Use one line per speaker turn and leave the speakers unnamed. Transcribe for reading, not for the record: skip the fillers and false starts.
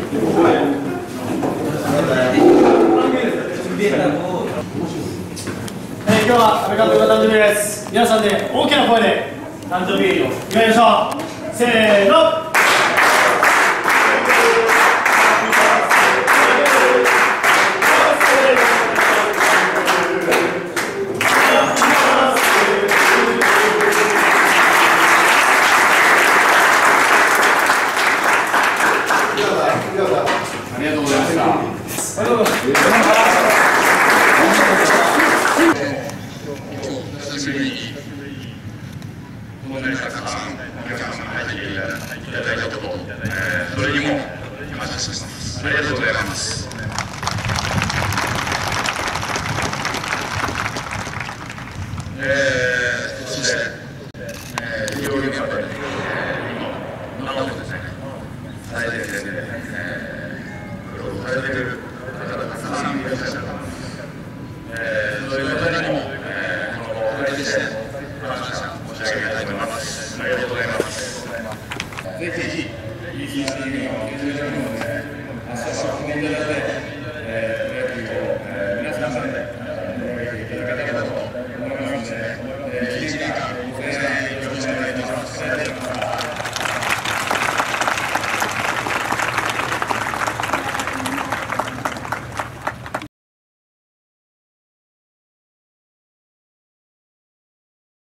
今日は阿部監督の誕生日です。皆さんで大きな声で誕生日を祝いましょう。せーの。
ありがとうございました。久しぶりにこの中たくさんお客様が入っていただいたこと、それにも感謝しています。ありがとうございます。そして、医療現場で今なおですね、最前線で苦労されている方々がたくさんいらっしゃると思います。そういう方にもこの場をお借りして感謝申し上げたいと思います。ありがとうございます。ぜひ